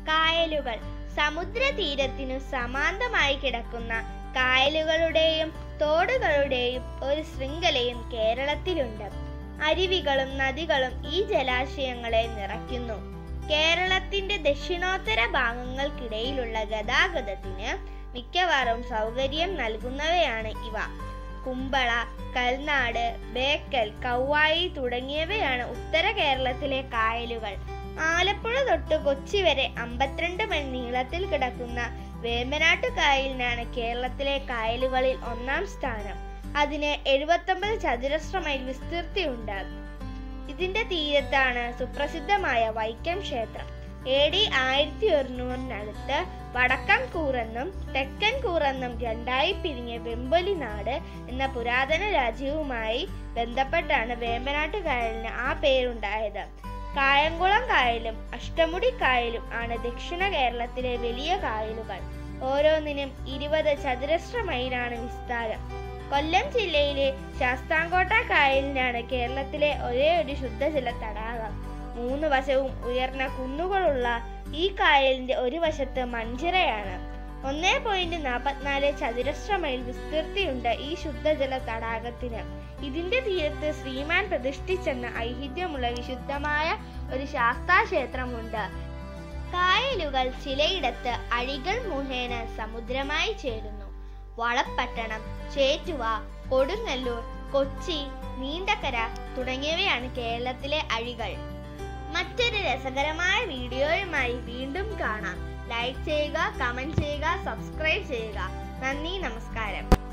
കായലുകൾ സമുദ്രതീരത്തിനു സമാന്തമായി കിടക്കുന്ന കായലുകളുടെയും തോടുകളുടെയും ഒരു ശൃംഖലയും കേരളത്തിലുണ്ട്. അരുവികളും നദികളും ഈ ജലാശയങ്ങളെ നിറയ്ക്കുന്നു. കേരളത്തിന്റെ ദക്ഷിണോത്തര ഭാഗങ്ങൾക്കിടയിലുള്ള ഗതാഗതത്തിന് മിക്കവാറും സൗകര്യം നൽകുന്നവയാണ് ഇവ. കുമ്പള, കൽനാട്, ബേക്കൽ, കൗവായി തുടങ്ങിയവയാണ് ഉത്തര കേരളത്തിലെ കായലുകൾ. ആലപ്പുഴ തൊട്ട് കൊച്ചി വരെ 52 മൈൽ നീളത്തിൽ കിടക്കുന്ന വേമ്പനാട്ട് കായലിനാണ് കേരളത്തിലെ കായലുകളിൽ ഒന്നാം സ്ഥാനം. അതിന് 79 ചതുരശ്ര മൈൽ വിസ്തൃതിയുണ്ട്. ഇതിന്റെ തീരത്താണ് സുപ്രസിദ്ധമായ വൈക്കം ക്ഷേത്രം. AD 1100 വടക്കൻ കൂറെന്നും തെക്കൻ കൂറെന്നും രണ്ടായി പിരിഞ്ഞ വെമ്പൊലിനാട് എന്ന പുരാതന രാജ്യവുമായി ബന്ധപ്പെട്ടാണ് വേമ്പനാട്ട് കായലിന് ആ പേരുണ്ടായത്. കായംകുളം കായലും അഷ്ടമുടി കായലും ആണ് ദക്ഷിണ കേരളത്തിലെ വലിയ കായലുകൾ. ഓരോന്നിനും 20 ചതുരശ്ര മൈലാണ് വിസ്താരം. കൊല്ലം ജില്ലയിലെ ശാസ്താംകോട്ട കായലിനാണ് കേരളത്തിലെ ഒരേ ഒരു ശുദ്ധജല തടാകം. 3 വശവും ഉയർന്ന കുന്നുകളുള്ള ഈ കായലിന്റെ ഒരു വശത്ത് മൺചിറയാണ്. 1.44 ചതുരശ്ര മൈൽ വിസ്തൃതിയുണ്ട് ഈ ശുദ്ധജല തടാകത്തിന്. ഇതിന്റെ തീരത്ത് ശ്രീമാൻ പ്രതിഷ്ഠിച്ചെന്ന ഐതിഹ്യമുള്ള വിശുദ്ധമായ ഒരു ശാസ്താക്ഷേത്രമുണ്ട്. കായലുകൾ ചിലയിടത്ത് അഴികൾ മുഖേന സമുദ്രമായി ചേരുന്നു. വളപ്പട്ടണം, ചേറ്റുവ, കൊടുങ്ങല്ലൂർ, കൊച്ചി, നീണ്ടകര തുടങ്ങിയവയാണ് കേരളത്തിലെ അഴികൾ. മറ്റൊരു രസകരമായ വീഡിയോയുമായി വീണ്ടും കാണാം. ലൈക്ക് ചെയ്യുക, കമന്റ് ചെയ്യുക, സബ്സ്ക്രൈബ് ചെയ്യുക. നന്ദി, നമസ്കാരം.